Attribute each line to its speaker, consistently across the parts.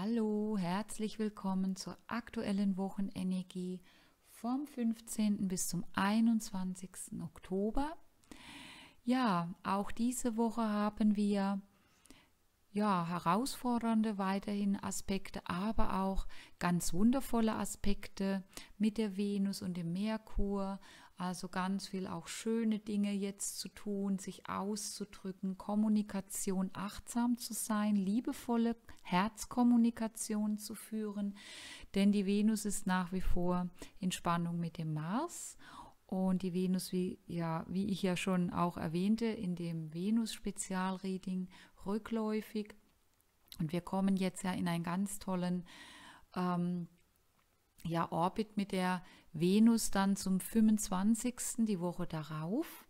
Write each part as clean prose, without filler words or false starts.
Speaker 1: Hallo, herzlich willkommen zur aktuellen Wochenenergie vom 15. bis zum 21. Oktober. Ja, auch diese Woche haben wir herausfordernde weiterhin Aspekte, aber auch ganz wundervolle Aspekte mit der Venus und dem Merkur. Also ganz viel auch schöne Dinge jetzt zu tun, sich auszudrücken, Kommunikation, achtsam zu sein, liebevolle Herzkommunikation zu führen, denn die Venus ist nach wie vor in Spannung mit dem Mars. Und die Venus, wie ich ja schon auch erwähnte, in dem Venus-Spezialreading rückläufig. Und wir kommen jetzt ja in einen ganz tollen Orbit mit der Venus dann zum 25. die Woche darauf,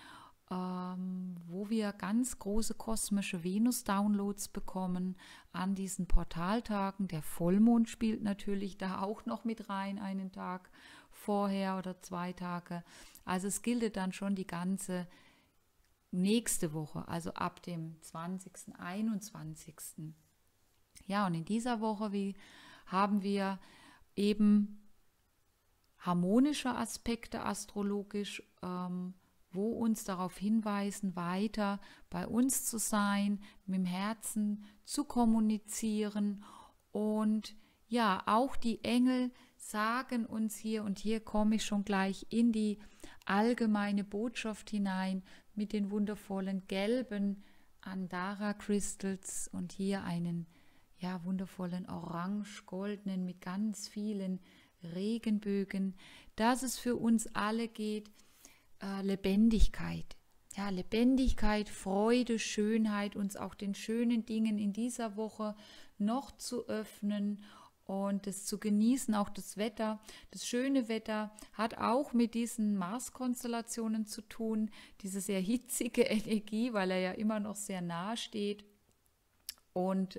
Speaker 1: wo wir ganz große kosmische Venus-Downloads bekommen an diesen Portaltagen. Der Vollmond spielt natürlich da auch noch mit rein, einen Tag vorher oder 2 Tage. Also es gilt dann schon die ganze nächste Woche, also ab dem 20., 21. Ja, und in dieser Woche haben wir eben harmonische Aspekte astrologisch, wo uns darauf hinweisen, weiter bei uns zu sein, mit dem Herzen zu kommunizieren. Und ja, auch die Engel sagen uns hier, und hier komme ich schon gleich in die allgemeine Botschaft hinein mit den wundervollen gelben Andara Crystals und hier einen wundervollen orange-goldenen mit ganz vielen Regenbögen, dass es für uns alle geht, Lebendigkeit. Ja, Lebendigkeit, Freude, Schönheit, uns auch den schönen Dingen in dieser Woche noch zu öffnen und es zu genießen, auch das Wetter. Das schöne Wetter hat auch mit diesen Mars-Konstellationen zu tun, diese sehr hitzige Energie, weil er ja immer noch sehr nahe steht und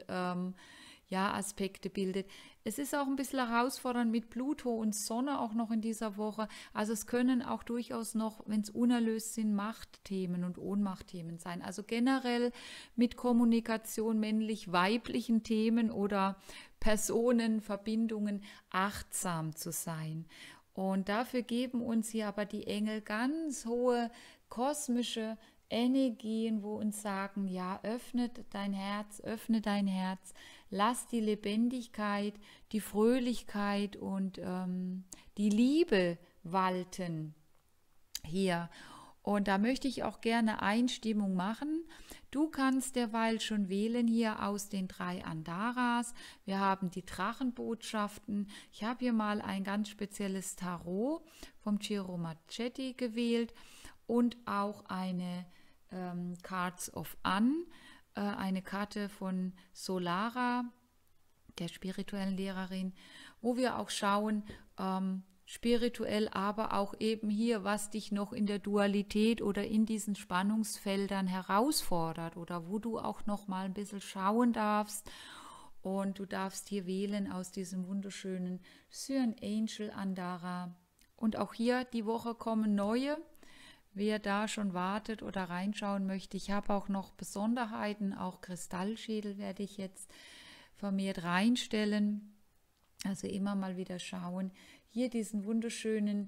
Speaker 1: Aspekte bildet. Es ist auch ein bisschen herausfordernd mit Pluto und Sonne auch noch in dieser Woche. Also es können auch durchaus noch, wenn es unerlöst sind, Machtthemen und Ohnmachtthemen sein. Also generell mit Kommunikation, männlich-weiblichen Themen oder Personen, Verbindungen achtsam zu sein. Und dafür geben uns hier aber die Engel ganz hohe kosmische Energien, wo uns sagen, ja, öffne dein Herz, lass die Lebendigkeit, die Fröhlichkeit und die Liebe walten hier. Und da möchte ich auch gerne Einstimmung machen. Du kannst derweil schon wählen hier aus den 3 Andaras. Wir haben die Drachenbotschaften. Ich habe hier mal ein ganz spezielles Tarot vom Ciro Marchetti gewählt und auch eine Cards of An, eine Karte von Solara, der spirituellen Lehrerin, wo wir auch schauen, spirituell, aber auch eben hier, was dich noch in der Dualität oder in diesen Spannungsfeldern herausfordert oder wo du auch noch mal ein bisschen schauen darfst. Und du darfst hier wählen aus diesem wunderschönen Cyan Angel Andara. Und auch hier die Woche kommen neue. Wer da schon wartet oder reinschauen möchte, ich habe auch noch Besonderheiten, auch Kristallschädel werde ich jetzt vermehrt reinstellen. Also immer mal wieder schauen. Hier diesen wunderschönen,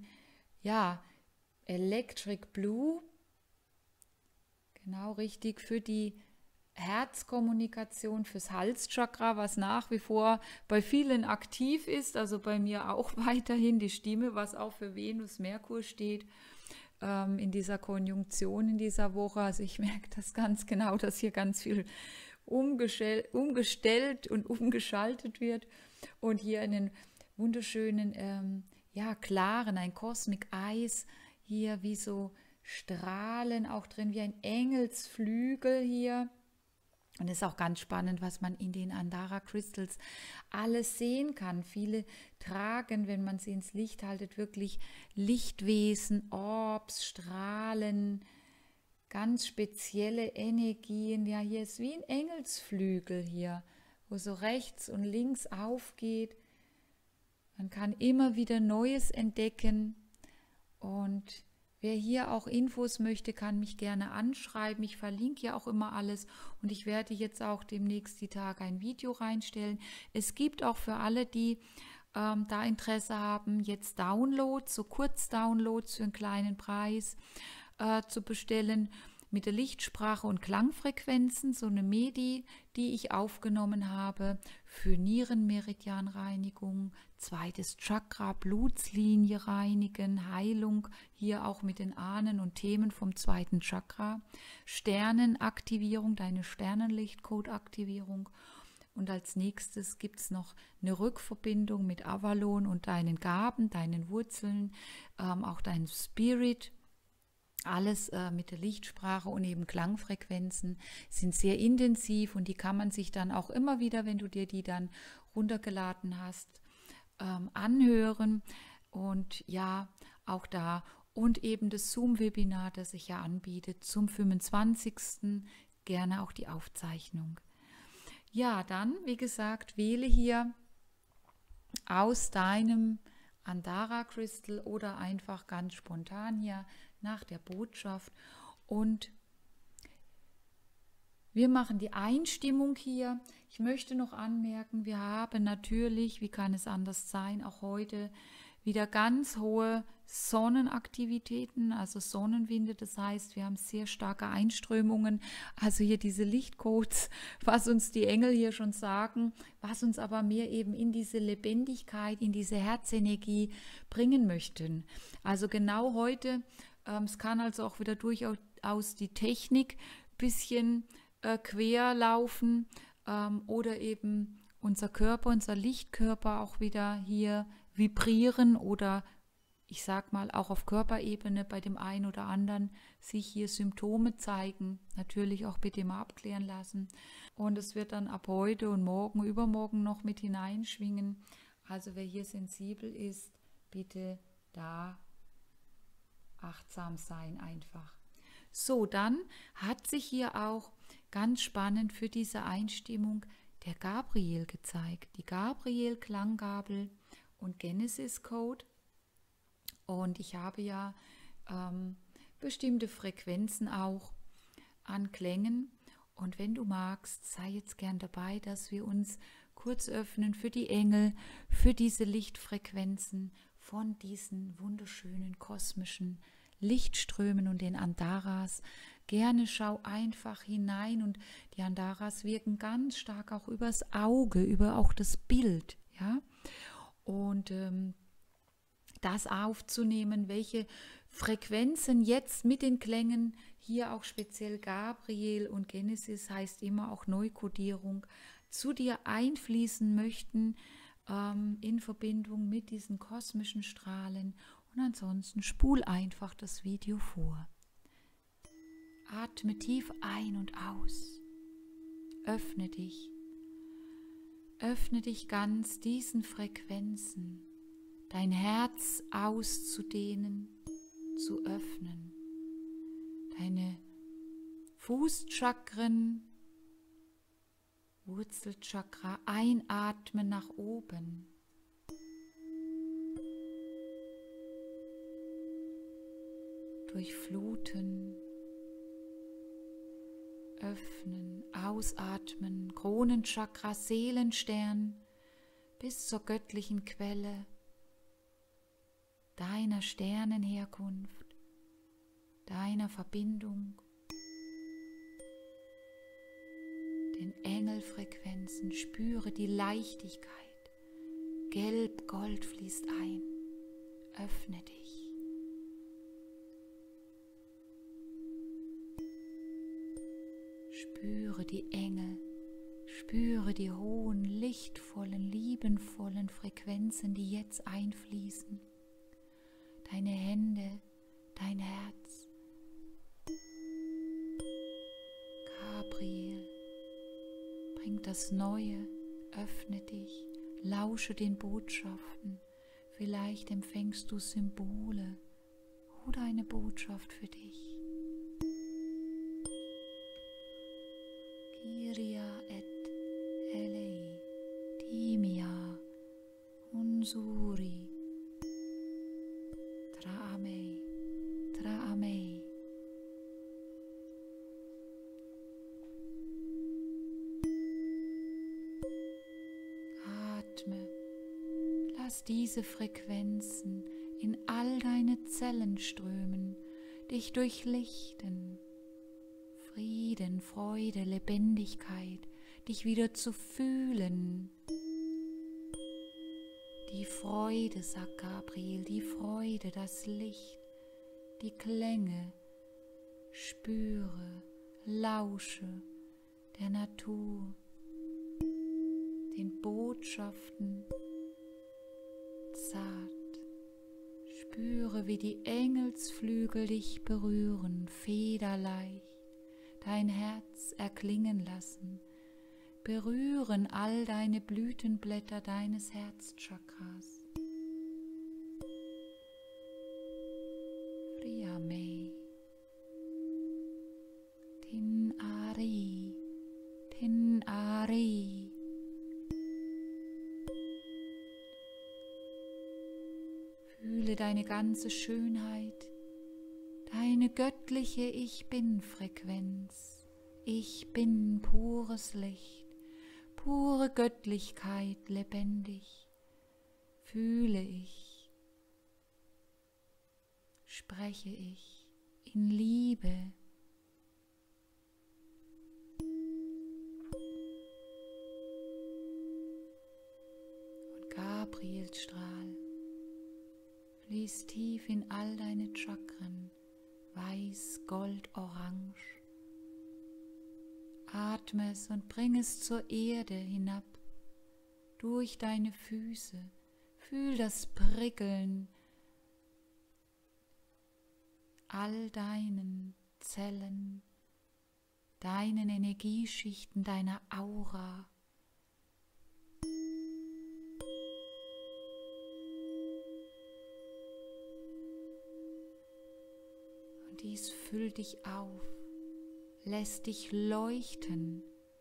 Speaker 1: Electric Blue, genau richtig, für die Herzkommunikation, fürs Halschakra, was nach wie vor bei vielen aktiv ist, also bei mir auch weiterhin die Stimme, was auch für Venus, Merkur steht. In dieser Konjunktion in dieser Woche. Also ich merke das ganz genau, dass hier ganz viel umgestellt und umgeschaltet wird. Und hier einen wunderschönen, klaren, ein Cosmic Eyes, hier wie so Strahlen auch drin, wie ein Engelsflügel hier. Und es ist auch ganz spannend, was man in den Andara Crystals alles sehen kann. Viele tragen, wenn man sie ins Licht haltet, wirklich Lichtwesen, Orbs, Strahlen, ganz spezielle Energien. Ja, hier ist wie ein Engelsflügel hier, wo so rechts und links aufgeht. Man kann immer wieder Neues entdecken und Wer hier auch Infos möchte, kann mich gerne anschreiben. Ich verlinke ja auch immer alles und ich werde jetzt auch demnächst die Tage ein Video reinstellen. Es gibt auch für alle, die da Interesse haben, jetzt Downloads, so Kurzdownloads für einen kleinen Preis zu bestellen mit der Lichtsprache und Klangfrequenzen, so eine Medi, die ich aufgenommen habe für Nierenmeridianreinigung, zweites Chakra, Blutslinie reinigen, Heilung, hier auch mit den Ahnen und Themen vom zweiten Chakra, Sternenaktivierung, deine Sternenlichtcode-Aktivierung. Und als nächstes gibt es noch eine Rückverbindung mit Avalon und deinen Gaben, deinen Wurzeln, auch deinem Spirit. Alles mit der Lichtsprache und eben Klangfrequenzen sind sehr intensiv und die kann man sich dann auch immer wieder, wenn du dir die dann runtergeladen hast, anhören. Und ja, auch da. Und eben das Zoom-Webinar, das ich ja anbiete, zum 25. Gerne auch die Aufzeichnung. Ja, dann, wie gesagt, wähle hier aus deinem Andara Crystal oder einfach ganz spontan hier nach der Botschaft und wir machen die Einstimmung hier. Ich möchte noch anmerken, wir haben natürlich, wie kann es anders sein, auch heute wieder ganz hohe Sonnenaktivitäten, also Sonnenwinde, das heißt, wir haben sehr starke Einströmungen, also hier diese Lichtcodes, was uns die Engel hier schon sagen, was uns aber mehr eben in diese Lebendigkeit, in diese Herzenergie bringen möchten. Also genau heute, es kann also auch wieder durchaus die Technik ein bisschen quer laufen oder eben unser Körper, unser Lichtkörper auch wieder hier vibrieren oder ich sag mal auch auf Körperebene bei dem einen oder anderen sich hier Symptome zeigen, natürlich auch bitte mal abklären lassen und es wird dann ab heute und morgen, übermorgen noch mit hineinschwingen, also wer hier sensibel ist, bitte da achtsam sein einfach. So, dann hat sich hier auch ganz spannend für diese Einstimmung der Gabriel gezeigt, die Gabriel-Klanggabel und Genesis-Code. Und ich habe ja bestimmte Frequenzen auch an Klängen. Und wenn du magst, sei jetzt gern dabei, dass wir uns kurz öffnen für die Engel, für diese Lichtfrequenzen von diesen wunderschönen kosmischen Lichtströmen und den Andaras. Gerne schau einfach hinein und die Andaras wirken ganz stark auch übers Auge, über auch das Bild, ja. Und das aufzunehmen, welche Frequenzen jetzt mit den Klängen, hier auch speziell Gabriel und Genesis heißt immer auch Neukodierung, zu dir einfließen möchten in Verbindung mit diesen kosmischen Strahlen. Und ansonsten spul einfach das Video vor. Atme tief ein und aus. Öffne dich. Öffne dich ganz diesen Frequenzen. Dein Herz auszudehnen, zu öffnen. Deine Fußchakren, Wurzelchakra einatmen nach oben. Durchfluten, öffnen, ausatmen, Kronenchakra, Seelenstern bis zur göttlichen Quelle deiner Sternenherkunft, deiner Verbindung, den Engelfrequenzen, spüre die Leichtigkeit, Gelb, Gold fließt ein, öffne dich. Spüre die Engel, spüre die hohen, lichtvollen, liebenvollen Frequenzen, die jetzt einfließen. Deine Hände, dein Herz. Gabriel, bring das Neue, öffne dich, lausche den Botschaften. Vielleicht empfängst du Symbole oder eine Botschaft für dich. Kyria et elei, Timia, Unsuri, Traamei, Tra lass diese Frequenzen in all deine Zellen strömen, dich durchlichten. Frieden, Freude, Lebendigkeit, dich wieder zu fühlen. Die Freude, sagt Gabriel, die Freude, das Licht, die Klänge, spüre, lausche der Natur, den Botschaften, zart. Spüre, wie die Engelsflügel dich berühren, federleicht, dein Herz erklingen lassen, berühren all deine Blütenblätter deines Herzchakras. Friame, Tin Ari, Tin Ari. Fühle deine ganze Schönheit, deine göttliche Ich-Bin-Frequenz. Ich bin pures Licht, pure Göttlichkeit, lebendig. Fühle ich, spreche ich in Liebe. Und Gabrielstrahl fließt tief in all deine Chakren, weiß, gold, orange. Atme es und bring es zur Erde hinab, durch deine Füße. Fühl das Prickeln all deinen Zellen, deinen Energieschichten, deiner Aura. Und dies füllt dich auf, lässt dich leuchten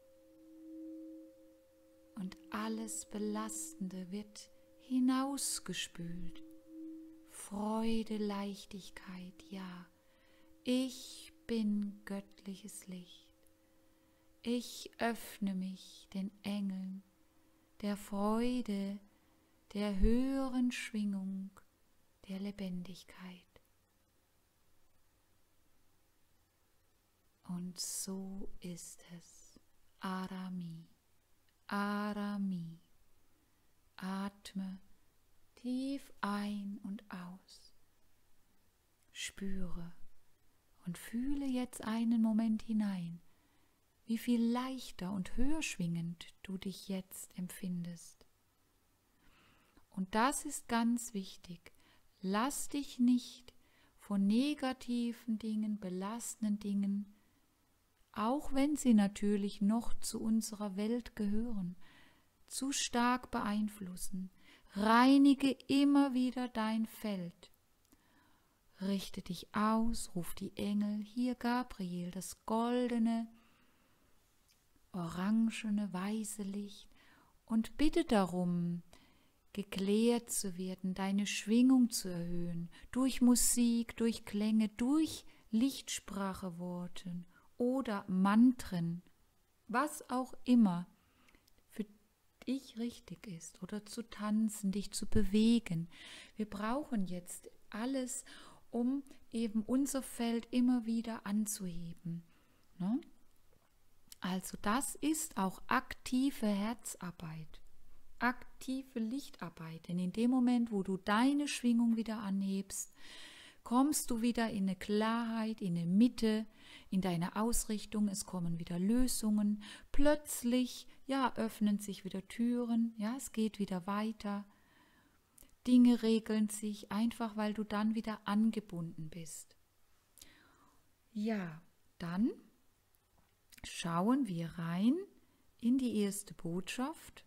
Speaker 1: und alles Belastende wird hinausgespült. Freude, Leichtigkeit, ja, ich bin göttliches Licht. Ich öffne mich den Engeln der Freude, der höheren Schwingung, der Lebendigkeit. Und so ist es. Arami, Arami. Atme tief ein und aus. Spüre und fühle jetzt einen Moment hinein, wie viel leichter und höher schwingend du dich jetzt empfindest. Und das ist ganz wichtig. Lass dich nicht von negativen Dingen, belastenden Dingen, auch wenn sie natürlich noch zu unserer Welt gehören, zu stark beeinflussen. Reinige immer wieder dein Feld. Richte dich aus, ruf die Engel, hier Gabriel, das goldene, orangene, weiße Licht und bitte darum, geklärt zu werden, deine Schwingung zu erhöhen, durch Musik, durch Klänge, durch Lichtspracheworten oder Mantren, was auch immer für dich richtig ist, oder zu tanzen, dich zu bewegen. Wir brauchen jetzt alles, um eben unser Feld immer wieder anzuheben. Ne? Also das ist auch aktive Herzarbeit, aktive Lichtarbeit. Denn in dem Moment, wo du deine Schwingung wieder anhebst, kommst du wieder in eine Klarheit, in eine Mitte, in deine Ausrichtung. Es kommen wieder Lösungen. Plötzlich, ja, öffnen sich wieder Türen. Ja, es geht wieder weiter. Dinge regeln sich, einfach weil du dann wieder angebunden bist. Ja, dann schauen wir rein in die erste Botschaft.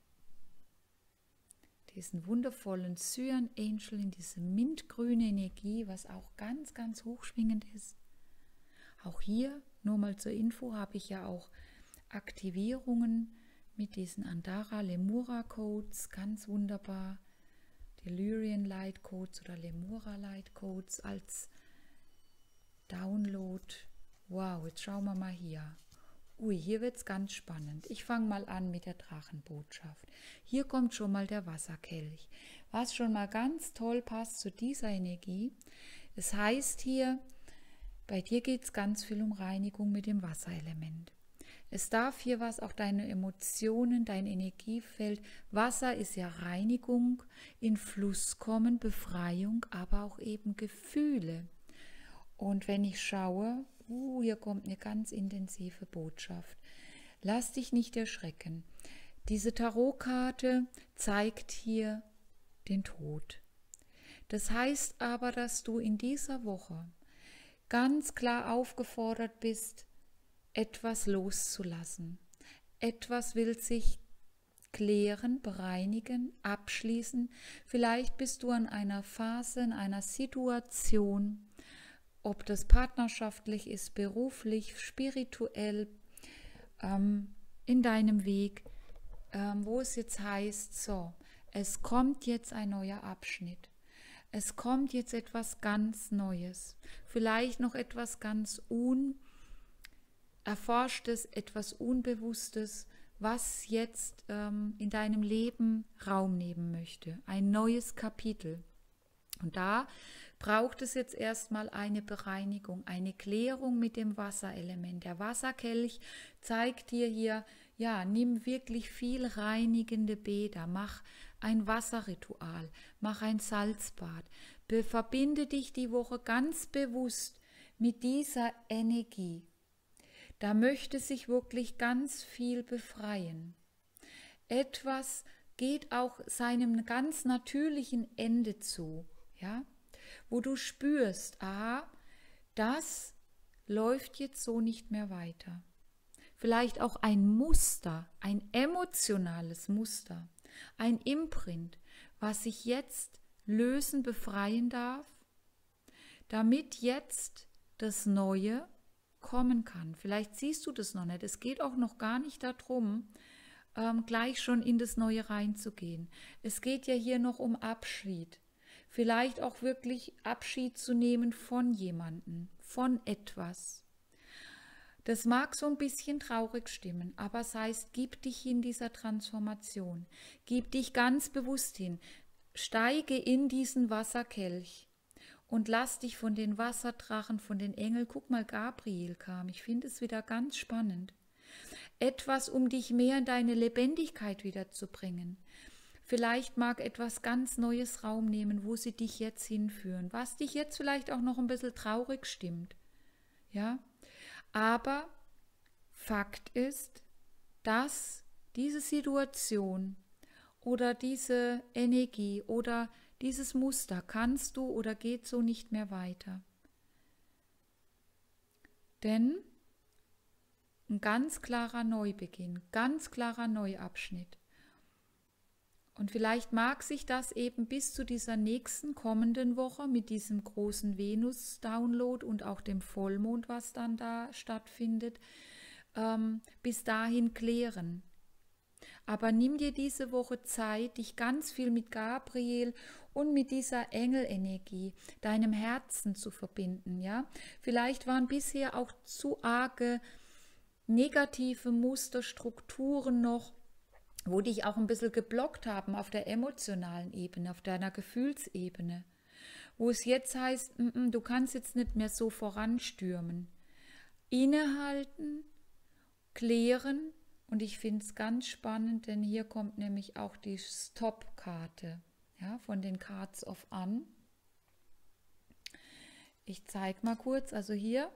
Speaker 1: Diesen wundervollen Cyan Angel in diese mintgrüne Energie, was auch ganz, ganz hochschwingend ist. Auch hier, nur mal zur Info, habe ich ja auch Aktivierungen mit diesen Andara Lemura Codes, ganz wunderbar. Delirian Light Codes oder Lemura Light Codes als Download. Wow, jetzt schauen wir mal hier. Ui, hier wird es ganz spannend. Ich fange mal an mit der Drachenbotschaft. Hier kommt schon mal der Wasserkelch. was schon mal ganz toll passt zu dieser Energie. Es heißt hier, bei dir geht es ganz viel um Reinigung mit dem Wasserelement. Es darf hier was, auch deine Emotionen, dein Energiefeld. Wasser ist ja Reinigung, in Fluss kommen, Befreiung, aber auch eben Gefühle. Und wenn ich schaue, hier kommt eine ganz intensive Botschaft. Lass dich nicht erschrecken. Diese Tarotkarte zeigt hier den Tod. Das heißt aber, dass du in dieser Woche ganz klar aufgefordert bist, etwas loszulassen. Etwas will sich klären, bereinigen, abschließen. Vielleicht bist du an einer Phase, in einer Situation, ob das partnerschaftlich ist, beruflich, spirituell, in deinem Weg, wo es jetzt heißt, so, es kommt jetzt ein neuer Abschnitt. Es kommt jetzt etwas ganz Neues. Vielleicht noch etwas ganz Unerforschtes, etwas Unbewusstes, was jetzt in deinem Leben Raum nehmen möchte. Ein neues Kapitel. Und da braucht es jetzt erstmal eine Bereinigung, eine Klärung mit dem Wasserelement. Der Wasserkelch zeigt dir hier, ja, nimm wirklich viel reinigende Bäder, mach ein Wasserritual, mach ein Salzbad, verbinde dich die Woche ganz bewusst mit dieser Energie. Da möchte sich wirklich ganz viel befreien. Etwas geht auch seinem ganz natürlichen Ende zu, ja, wo du spürst, aha, das läuft jetzt so nicht mehr weiter. Vielleicht auch ein Muster, ein emotionales Muster, ein Imprint, was sich jetzt lösen, befreien darf, damit jetzt das Neue kommen kann. Vielleicht siehst du das noch nicht. Es geht auch noch gar nicht darum, gleich schon in das Neue reinzugehen. Es geht ja hier noch um Abschied. Vielleicht auch wirklich Abschied zu nehmen von jemandem, von etwas. Das mag so ein bisschen traurig stimmen, aber es heißt, gib dich in dieser Transformation. Gib dich ganz bewusst hin. Steige in diesen Wasserkelch und lass dich von den Wasserdrachen, von den Engeln, guck mal, Gabriel kam, ich finde es wieder ganz spannend. Etwas, um dich mehr in deine Lebendigkeit wiederzubringen. Vielleicht mag etwas ganz Neues Raum nehmen, wo sie dich jetzt hinführen, was dich jetzt vielleicht auch noch ein bisschen traurig stimmt. Ja, aber Fakt ist, dass diese Situation oder diese Energie oder dieses Muster kannst du oder geht so nicht mehr weiter. Denn ein ganz klarer Neubeginn, ganz klarer Neuabschnitt. Und vielleicht mag sich das eben bis zu dieser nächsten kommenden Woche mit diesem großen Venus-Download und auch dem Vollmond, was dann da stattfindet, bis dahin klären. Aber nimm dir diese Woche Zeit, dich ganz viel mit Gabriel und mit dieser Engelenergie, deinem Herzen zu verbinden. Ja? Vielleicht waren bisher auch zu arge negative Muster, Strukturen noch, wo dich auch ein bisschen geblockt haben auf der emotionalen Ebene, auf deiner Gefühlsebene, wo es jetzt heißt, du kannst jetzt nicht mehr so voranstürmen. Innehalten, klären, und ich finde es ganz spannend, denn hier kommt nämlich auch die Stop-Karte, ja, von den Cards of An. Ich zeige mal kurz, also hier,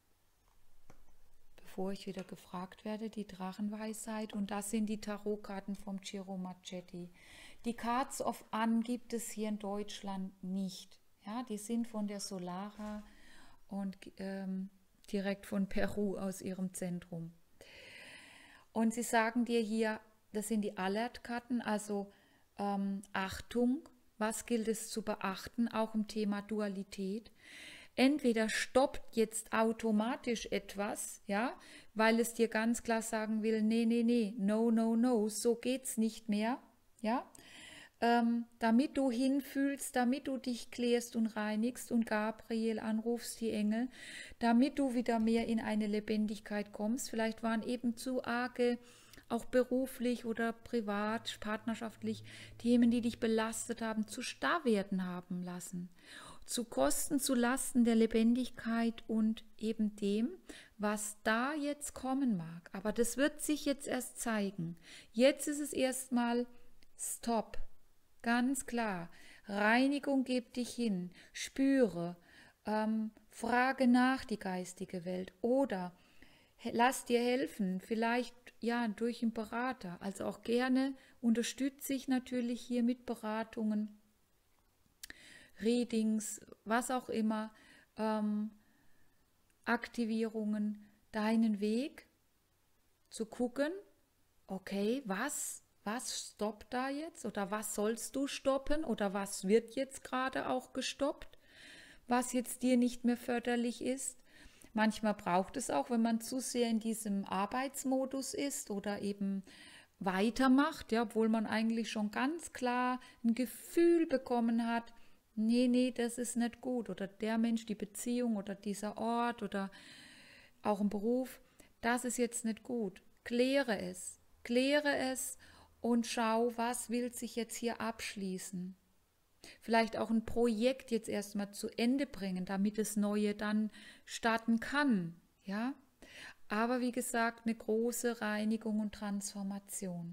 Speaker 1: bevor ich wieder gefragt werde, die Drachenweisheit, und das sind die Tarotkarten vom Ciro Marchetti. Die Cards of An gibt es hier in Deutschland nicht. Ja, die sind von der Solara und direkt von Peru aus ihrem Zentrum. Und sie sagen dir hier, das sind die Alert-Karten, also Achtung, was gilt es zu beachten, auch im Thema Dualität. Entweder stoppt jetzt automatisch etwas, ja, weil es dir ganz klar sagen will, nee, no, so geht's nicht mehr, ja, damit du hinfühlst, damit du dich klärst und reinigst und Gabriel anrufst, die Engel, damit du wieder mehr in eine Lebendigkeit kommst. Vielleicht waren eben zu arge auch beruflich oder privat, partnerschaftlich, Themen, die dich belastet haben, zu Starrwerden haben lassen. Zu Kosten, zu Lasten der Lebendigkeit und eben dem, was da jetzt kommen mag. Aber das wird sich jetzt erst zeigen. Jetzt ist es erstmal Stopp. Ganz klar. Reinigung gib dich hin. Spüre. Frage nach die geistige Welt. Oder lass dir helfen. Vielleicht ja durch einen Berater. Also auch gerne unterstütze ich natürlich hier mit Beratungen, Readings, was auch immer, Aktivierungen, deinen Weg zu gucken, okay, was stoppt da jetzt oder was sollst du stoppen oder was wird jetzt gerade auch gestoppt, was jetzt dir nicht mehr förderlich ist. Manchmal braucht es auch, wenn man zu sehr in diesem Arbeitsmodus ist oder eben weitermacht, ja, obwohl man eigentlich schon ganz klar ein Gefühl bekommen hat, nee, das ist nicht gut. Oder der Mensch, die Beziehung oder dieser Ort oder auch ein Beruf, das ist jetzt nicht gut. Kläre es und schau, was will sich jetzt hier abschließen. Vielleicht auch ein Projekt jetzt erstmal zu Ende bringen, damit das Neue dann starten kann. Ja? Aber wie gesagt, eine große Reinigung und Transformation.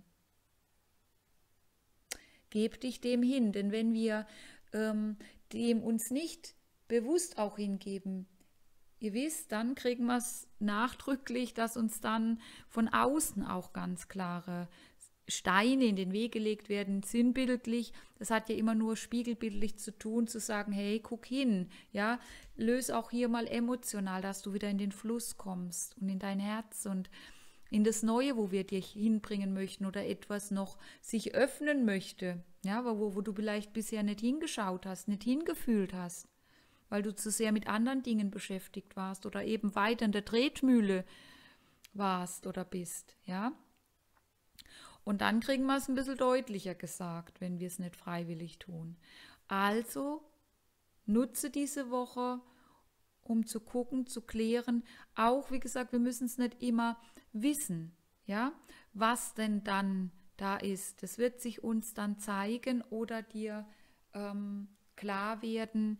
Speaker 1: Geb dich dem hin, denn wenn wir dem uns nicht bewusst auch hingeben, ihr wisst, dann kriegen wir es nachdrücklich, dass uns dann von außen auch ganz klare Steine in den Weg gelegt werden, sinnbildlich. Das hat ja immer nur spiegelbildlich zu tun, zu sagen, hey, guck hin, ja, löse auch hier mal emotional, dass du wieder in den Fluss kommst und in dein Herz und in das Neue, wo wir dich hinbringen möchten oder etwas noch sich öffnen möchte, ja, wo du vielleicht bisher nicht hingeschaut hast, nicht hingefühlt hast, weil du zu sehr mit anderen Dingen beschäftigt warst oder eben weiter in der Tretmühle warst oder bist, ja. Und dann kriegen wir es ein bisschen deutlicher gesagt, wenn wir es nicht freiwillig tun. Also nutze diese Woche, um zu gucken, zu klären. Auch, wie gesagt, wir müssen es nicht immer wissen, ja, was denn dann da ist. Das wird sich uns dann zeigen oder dir klar werden,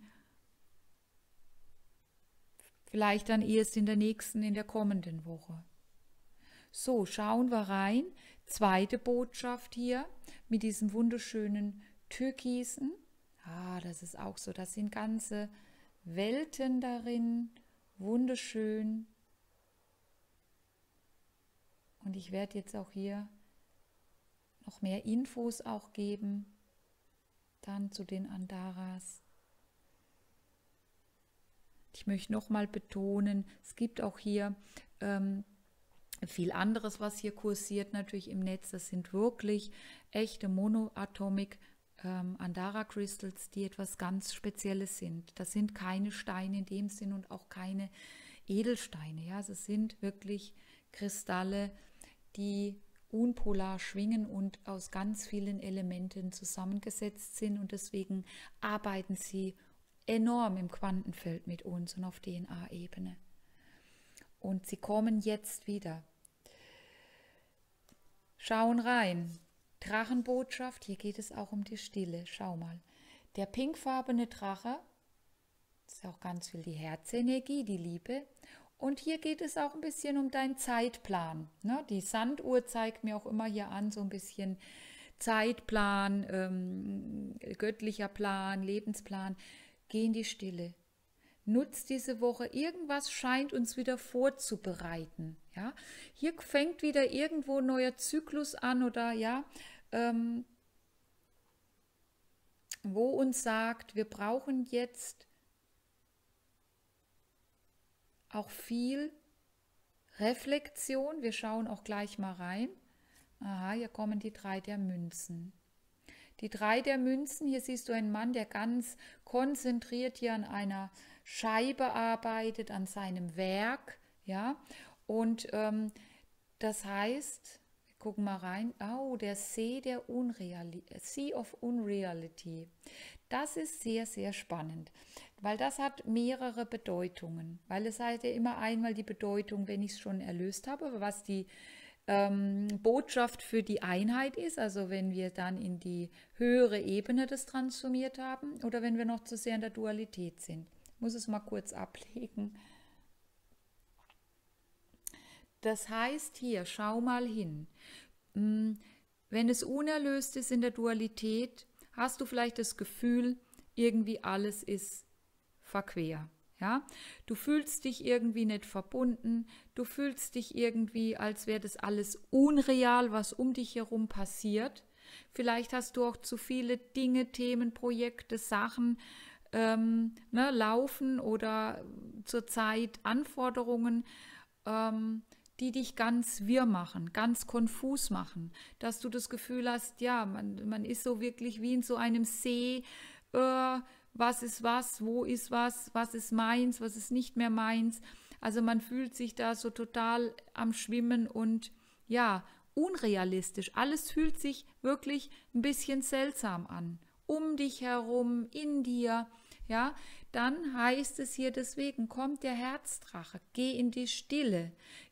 Speaker 1: vielleicht dann erst in der kommenden Woche. So, schauen wir rein. Zweite Botschaft hier mit diesem wunderschönen Türkisen. Das ist auch so, das sind ganze Welten darin, wunderschön. Und ich werde jetzt auch hier noch mehr Infos auch geben, dann zu den Andaras. Ich möchte nochmal betonen, es gibt auch hier viel anderes, was hier kursiert natürlich im Netz. Das sind wirklich echte Monoatomic Andara Crystals, die etwas ganz Spezielles sind. Das sind keine Steine in dem Sinn und auch keine Edelsteine. Ja, es sind wirklich Kristalle, die unpolar schwingen und aus ganz vielen Elementen zusammengesetzt sind und deswegen arbeiten sie enorm im Quantenfeld mit uns und auf DNA-Ebene. Und sie kommen jetzt wieder. Schauen rein. Drachenbotschaft, hier geht es auch um die Stille. Schau mal. Der pinkfarbene Drache, das ist auch ganz viel die Herzenergie, die Liebe. Und hier geht es auch ein bisschen um deinen Zeitplan. Ne? Die Sanduhr zeigt mir auch immer hier an, so ein bisschen Zeitplan, göttlicher Plan, Lebensplan. Geh in die Stille. Nutzt diese Woche, irgendwas scheint uns wieder vorzubereiten. Ja? Hier fängt wieder irgendwo ein neuer Zyklus an oder ja, wo uns sagt, wir brauchen jetzt auch viel Reflexion. Wir schauen auch gleich mal rein. Aha, hier kommen die 3 der Münzen. Die 3 der Münzen, hier siehst du einen Mann, der ganz konzentriert hier an einer Scheibe arbeitet, an seinem Werk, ja, und das heißt, wir gucken mal rein, der See Sea of Unreality, das ist sehr, sehr spannend, weil das hat mehrere Bedeutungen, weil es hat ja immer einmal die Bedeutung, wenn ich es schon erlöst habe, was die Botschaft für die Einheit ist, also wenn wir dann in die höhere Ebene das transformiert haben oder wenn wir noch zu sehr in der Dualität sind. Ich muss es mal kurz ablegen. Das heißt hier, schau mal hin. Wenn es unerlöst ist in der Dualität, hast du vielleicht das Gefühl, irgendwie alles ist verquer. Ja? Du fühlst dich irgendwie nicht verbunden, du fühlst dich irgendwie, als wäre das alles unreal, was um dich herum passiert. Vielleicht hast du auch zu viele Dinge, Themen, Projekte, Sachen laufen oder zurzeit Anforderungen, die dich ganz wirr machen, ganz konfus machen, dass du das Gefühl hast, ja, man ist so wirklich wie in so einem See, was ist was, wo ist was ist meins, was ist nicht mehr meins. Also man fühlt sich da so total am Schwimmen und ja, unrealistisch. Alles fühlt sich wirklich ein bisschen seltsam an. Um dich herum, in dir, ja, dann heißt es hier deswegen, kommt der Herzdrache, geh in die Stille,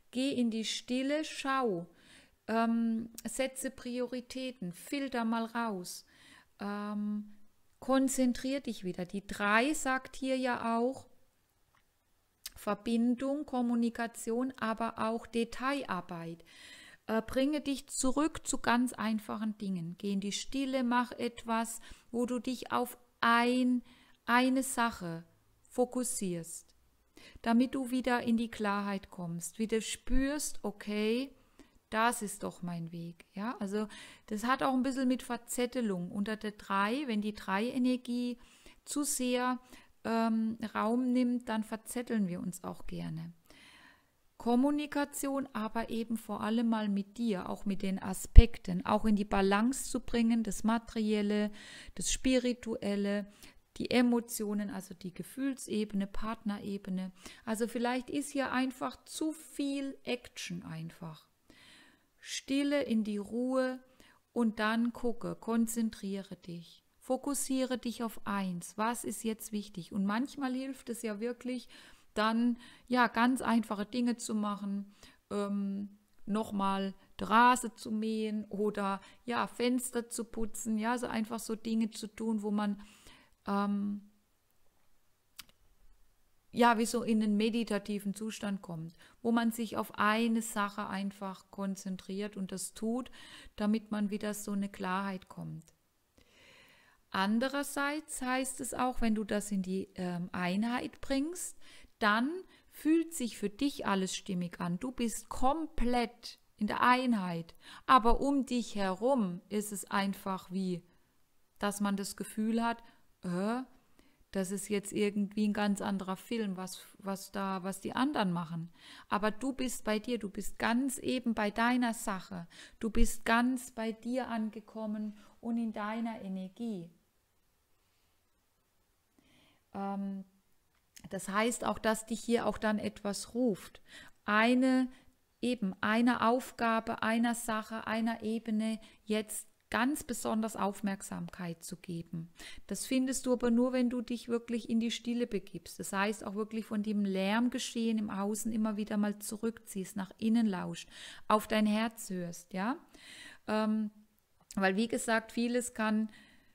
Speaker 1: schau, setze Prioritäten, filter mal raus, konzentrier dich wieder. Die 3 sagt hier ja auch Verbindung, Kommunikation, aber auch Detailarbeit. Bringe dich zurück zu ganz einfachen Dingen. Geh in die Stille, mach etwas, wo du dich auf eine Sache fokussierst, damit du wieder in die Klarheit kommst, wieder spürst, okay, das ist doch mein Weg. Ja, also das hat auch ein bisschen mit Verzettelung unter der 3, wenn die 3-Energie zu sehr Raum nimmt, dann verzetteln wir uns auch gerne. Kommunikation, aber eben vor allem mal mit dir, auch mit den Aspekten, auch in die Balance zu bringen, das Materielle, das Spirituelle, die Emotionen, also die Gefühlsebene, Partnerebene. Also vielleicht ist hier einfach zu viel Action einfach. Stille in die Ruhe und dann gucke, konzentriere dich. Fokussiere dich auf eins. Was ist jetzt wichtig? Und manchmal hilft es ja wirklich, dann ja ganz einfache Dinge zu machen, nochmal die Rasen zu mähen oder ja Fenster zu putzen, ja, so einfach so Dinge zu tun, wo man ja, wie so in einen meditativen Zustand kommt, wo man sich auf eine Sache einfach konzentriert und das tut, damit man wieder so eine Klarheit kommt. Andererseits heißt es auch, wenn du das in die Einheit bringst, dann fühlt sich für dich alles stimmig an. Du bist komplett in der Einheit, aber um dich herum ist es einfach wie, dass man das Gefühl hat, das ist jetzt irgendwie ein ganz anderer Film, was die anderen machen. Aber du bist bei dir, du bist ganz eben bei deiner Sache. Du bist ganz bei dir angekommen und in deiner Energie. Das heißt auch, dass dich hier auch dann etwas ruft. Einer Aufgabe, einer Sache, einer Ebene jetzt ganz besonders Aufmerksamkeit zu geben. Das findest du aber nur, wenn du dich wirklich in die Stille begibst. Das heißt auch wirklich von dem Lärmgeschehen im Außen immer wieder mal zurückziehst, nach innen lauscht, auf dein Herz hörst, ja. Weil wie gesagt, vieles kann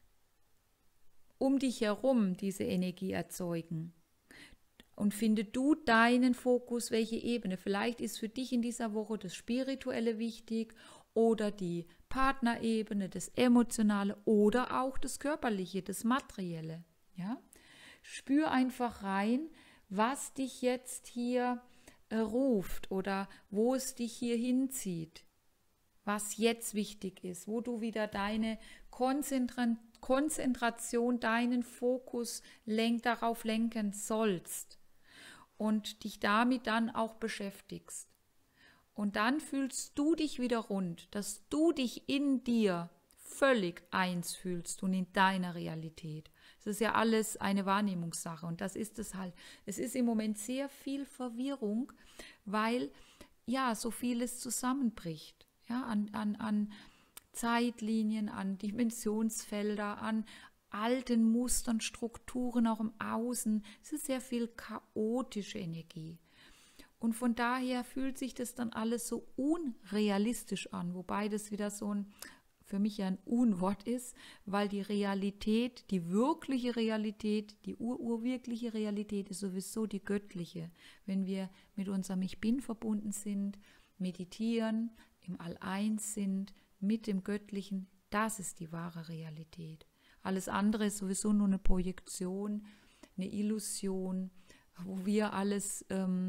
Speaker 1: um dich herum diese Energie erzeugen. Und finde du deinen Fokus, welche Ebene. Vielleicht ist für dich in dieser Woche das Spirituelle wichtig oder die Partnerebene, das Emotionale oder auch das Körperliche, das Materielle. Ja? Spür einfach rein, was dich jetzt hier ruft oder wo es dich hier hinzieht, was jetzt wichtig ist, wo du wieder deine Konzentration, deinen Fokus darauf lenken sollst und dich damit dann auch beschäftigst. Und dann fühlst du dich wieder rund, dass du dich in dir völlig eins fühlst und in deiner Realität. Es ist ja alles eine Wahrnehmungssache und das ist es halt. Es ist im Moment sehr viel Verwirrung, weil ja so vieles zusammenbricht, ja, an Zeitlinien, an Dimensionsfelder, an alten Mustern, Strukturen auch im Außen. Es ist sehr viel chaotische Energie. Und von daher fühlt sich das dann alles so unrealistisch an, wobei das wieder so ein, für mich ja ein Unwort ist, weil die Realität, die wirkliche Realität, die urwirkliche Realität ist sowieso die göttliche. Wenn wir mit unserem Ich Bin verbunden sind, meditieren, im All-Eins sind, mit dem Göttlichen, das ist die wahre Realität. Alles andere ist sowieso nur eine Projektion, eine Illusion, wo wir alles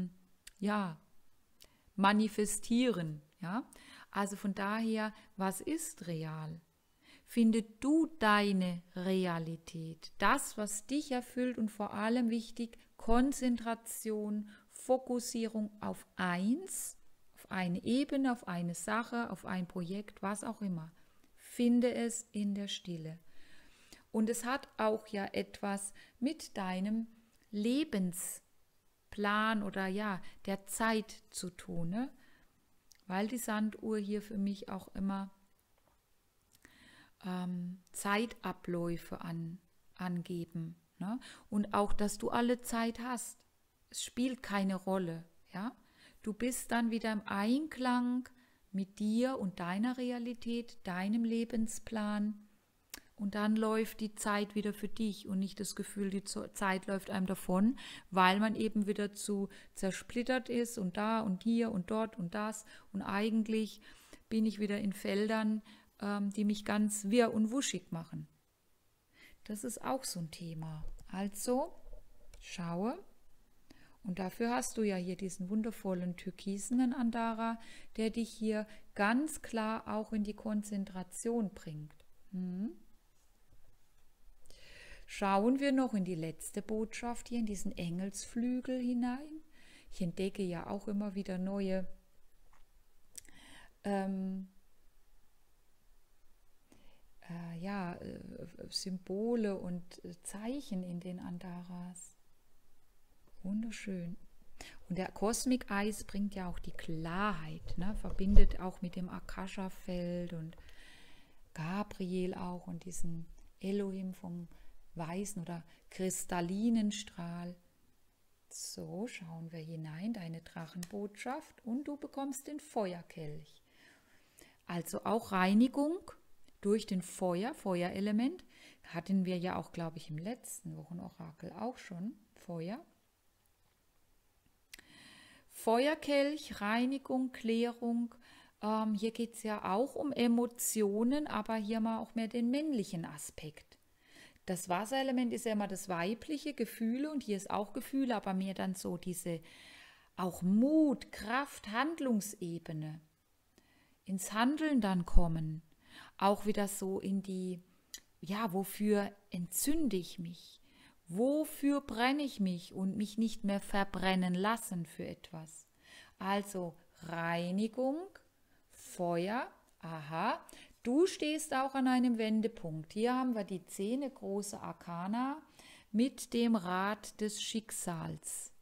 Speaker 1: manifestieren. Ja? Also von daher, was ist real? Finde du deine Realität, das, was dich erfüllt und vor allem wichtig, Konzentration, Fokussierung auf eins, auf eine Ebene, auf eine Sache, auf ein Projekt, was auch immer. Finde es in der Stille. Und es hat auch ja etwas mit deinem Lebensplan oder ja, der Zeit zu tun, ne? Weil die Sanduhr hier für mich auch immer Zeitabläufe angeben, ne? Und auch, dass du alle Zeit hast. Es spielt keine Rolle, ja? Du bist dann wieder im Einklang mit dir und deiner Realität, deinem Lebensplan. Und dann läuft die Zeit wieder für dich und nicht das Gefühl, die Zeit läuft einem davon, weil man eben wieder zu zersplittert ist und da und hier und dort und das. Und eigentlich bin ich wieder in Feldern, die mich ganz wirr und wuschig machen. Das ist auch so ein Thema. Also, schaue. Und dafür hast du ja hier diesen wundervollen türkisenen Andara, der dich hier ganz klar auch in die Konzentration bringt. Schauen wir noch in die letzte Botschaft hier, in diesen Engelsflügel hinein. Ich entdecke ja auch immer wieder neue Symbole und Zeichen in den Andaras. Wunderschön. Und der Cosmic Eis bringt ja auch die Klarheit, ne? Verbindet auch mit dem Akasha-Feld und Gabriel auch und diesen Elohim vom weißen oder kristallinen Strahl. So, schauen wir hinein, deine Drachenbotschaft, und du bekommst den Feuerkelch. Also auch Reinigung durch den Feuerelement. Hatten wir ja auch, glaube ich, im letzten Wochenorakel auch schon Feuer. Feuerkelch, Reinigung, Klärung. Hier geht es ja auch um Emotionen, aber hier mal auch mehr den männlichen Aspekt. Das Wasserelement ist ja immer das weibliche, Gefühle, und hier ist auch Gefühle, aber mehr dann so diese auch Mut, Kraft, Handlungsebene. Ins Handeln dann kommen. Auch wieder so in die, ja, wofür entzünde ich mich? Wofür brenne ich mich und mich nicht mehr verbrennen lassen für etwas? Also Reinigung, Feuer, aha. Du stehst auch an einem Wendepunkt. Hier haben wir die 10 große Arkana mit dem Rad des Schicksals.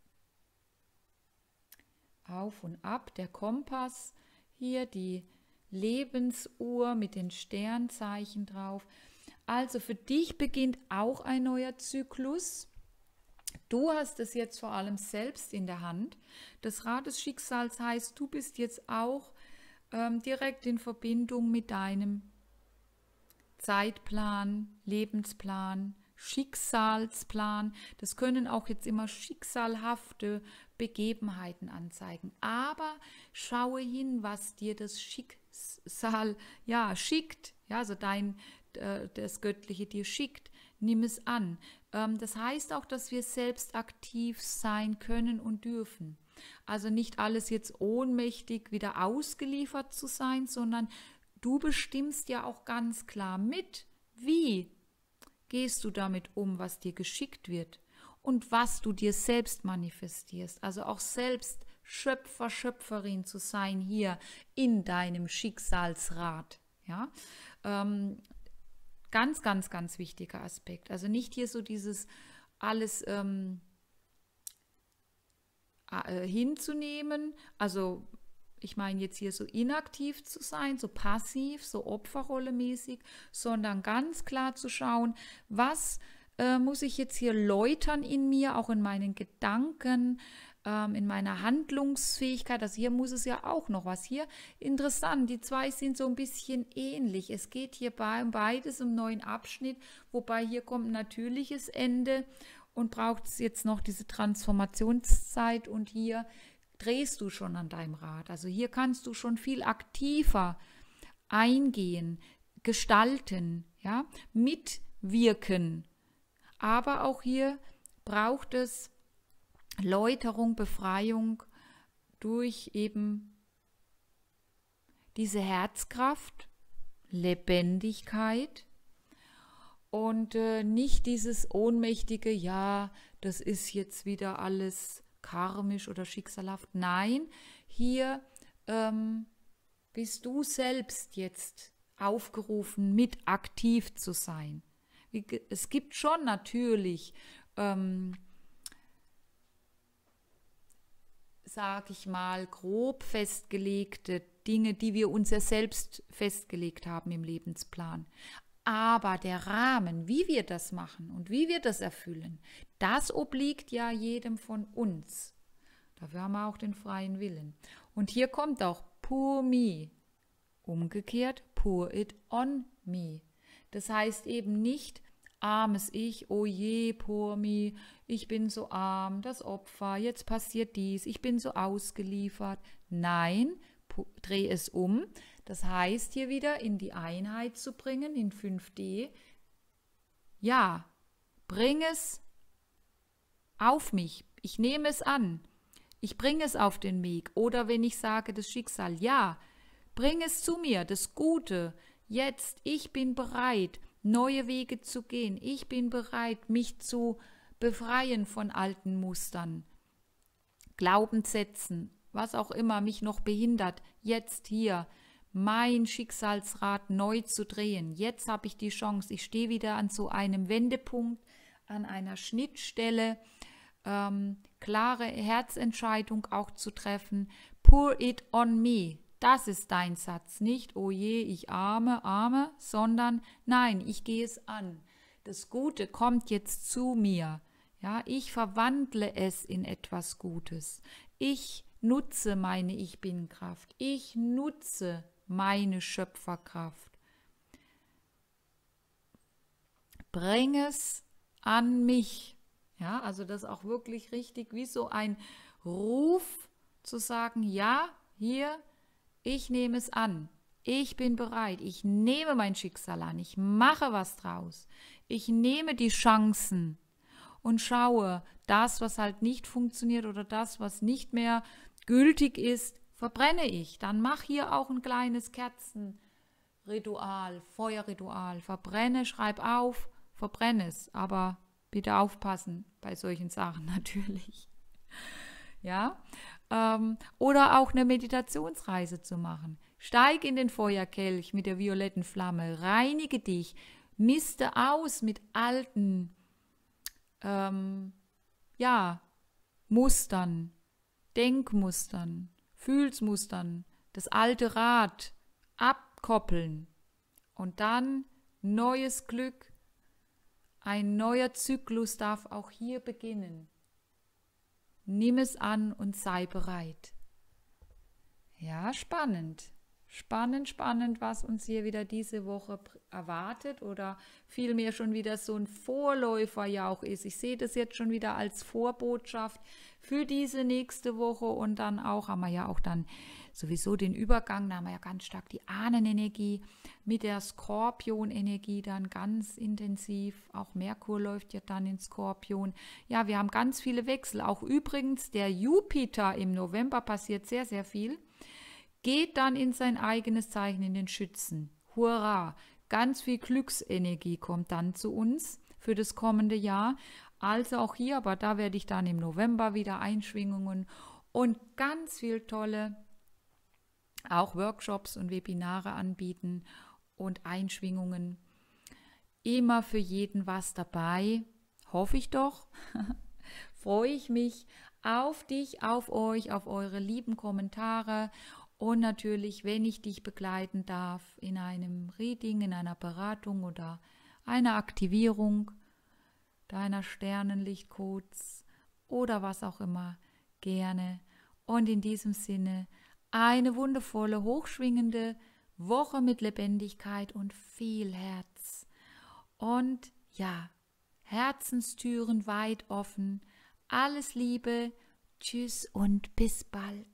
Speaker 1: Auf und ab, der Kompass, hier die Lebensuhr mit den Sternzeichen drauf. Also für dich beginnt auch ein neuer Zyklus. Du hast es jetzt vor allem selbst in der Hand. Das Rad des Schicksals heißt, du bist jetzt auch direkt in Verbindung mit deinem Zeitplan, Lebensplan, Schicksalsplan. Das können auch jetzt immer schicksalhafte Begebenheiten anzeigen. Aber schaue hin, was dir das Schicksal schickt, ja, also das Göttliche dir schickt. Nimm es an. Das heißt auch, dass wir selbst aktiv sein können und dürfen. Also nicht alles jetzt ohnmächtig wieder ausgeliefert zu sein, sondern du bestimmst ja auch ganz klar mit, wie gehst du damit um, was dir geschickt wird und was du dir selbst manifestierst. Also auch selbst Schöpfer, Schöpferin zu sein hier in deinem Schicksalsrad. Ja? Ganz, ganz, ganz wichtiger Aspekt. Also nicht hier so dieses alles hinzunehmen, also ich meine jetzt hier so inaktiv zu sein, so passiv, so Opferrolle-mäßig, sondern ganz klar zu schauen, was muss ich jetzt hier läutern in mir, auch in meinen Gedanken, in meiner Handlungsfähigkeit. Also hier muss es ja auch noch was. Hier interessant, die zwei sind so ein bisschen ähnlich. Es geht hier beides um einen neuen Abschnitt, wobei hier kommt ein natürliches Ende und braucht es jetzt noch diese Transformationszeit und hier drehst du schon an deinem Rad. Also hier kannst du schon viel aktiver eingehen, gestalten, ja, mitwirken. Aber auch hier braucht es Läuterung, Befreiung durch eben diese Herzkraft, Lebendigkeit und nicht dieses ohnmächtige, ja, das ist jetzt wieder alles karmisch oder schicksalhaft. Nein, hier bist du selbst jetzt aufgerufen, mit aktiv zu sein. Es gibt schon natürlich, sage ich mal, grob festgelegte Dinge, die wir uns ja selbst festgelegt haben im Lebensplan. Aber der Rahmen, wie wir das machen und wie wir das erfüllen, das obliegt ja jedem von uns. Dafür haben wir auch den freien Willen. Und hier kommt auch pour me, umgekehrt pour it on me. Das heißt eben nicht armes Ich, oh je, pour me, ich bin so arm, das Opfer, jetzt passiert dies, ich bin so ausgeliefert. Nein, dreh es um. Das heißt, hier wieder in die Einheit zu bringen, in 5D. Ja, bring es auf mich. Ich nehme es an. Ich bringe es auf den Weg. Oder wenn ich sage, das Schicksal, ja, bring es zu mir, das Gute. Jetzt, ich bin bereit, neue Wege zu gehen. Ich bin bereit, mich zu befreien von alten Mustern, Glaubenssätzen, was auch immer mich noch behindert. Jetzt hier mein Schicksalsrad neu zu drehen. Jetzt habe ich die Chance. Ich stehe wieder an so einem Wendepunkt, an einer Schnittstelle, klare Herzentscheidung auch zu treffen. Pour it on me. Das ist dein Satz. Nicht, oh je, ich arme, sondern nein, ich gehe es an. Das Gute kommt jetzt zu mir. Ja, ich verwandle es in etwas Gutes. Ich nutze meine Ich-Bin-Kraft. Ich nutze meine Schöpferkraft. Bring es an mich. Ja, also das ist auch wirklich richtig wie so ein Ruf zu sagen, ja, hier, ich nehme es an. Ich bin bereit. Ich nehme mein Schicksal an. Ich mache was draus. Ich nehme die Chancen und schaue, das, was halt nicht funktioniert oder das, was nicht mehr gültig ist, verbrenne ich. Dann mach hier auch ein kleines Kerzenritual, Feuerritual. Verbrenne, schreib auf, verbrenne es. Aber bitte aufpassen bei solchen Sachen natürlich. Ja, oder auch eine Meditationsreise zu machen. Steig in den Feuerkelch mit der violetten Flamme, reinige dich, miste aus mit alten Mustern, Denkmustern, Fühlsmustern, das alte Rad abkoppeln und dann neues Glück, ein neuer Zyklus darf auch hier beginnen. Nimm es an und sei bereit. Ja, spannend. Spannend, was uns hier wieder diese Woche erwartet oder vielmehr schon wieder so ein Vorläufer ja auch ist. Ich sehe das jetzt schon wieder als Vorbotschaft für diese nächste Woche und dann auch, haben wir ja auch dann sowieso den Übergang, da haben wir ja ganz stark die Ahnenenergie mit der Skorpion-Energie dann ganz intensiv. Auch Merkur läuft ja dann in Skorpion. Ja, wir haben ganz viele Wechsel. Auch übrigens der Jupiter im November passiert sehr, sehr viel. Geht dann in sein eigenes Zeichen, in den Schützen. Hurra! Ganz viel Glücksenergie kommt dann zu uns für das kommende Jahr. Also auch hier, aber da werde ich dann im November wieder Einschwingungen und ganz viel tolle auch Workshops und Webinare anbieten und Einschwingungen. Immer für jeden was dabei. Hoffe ich doch. Freue ich mich auf dich, auf euch, auf eure lieben Kommentare. Und natürlich, wenn ich dich begleiten darf in einem Reading, in einer Beratung oder einer Aktivierung deiner Sternenlichtcodes oder was auch immer, gerne. Und in diesem Sinne eine wundervolle, hochschwingende Woche mit Lebendigkeit und viel Herz. Und ja, Herzenstüren weit offen. Alles Liebe, tschüss und bis bald.